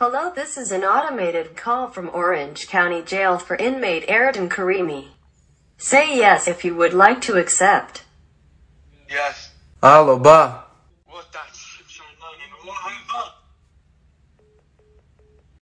Hello, this is an automated call from Orange County Jail for inmate Aradin Karimi. Say yes if you would like to accept. Yes. Alo, ba. What that shit,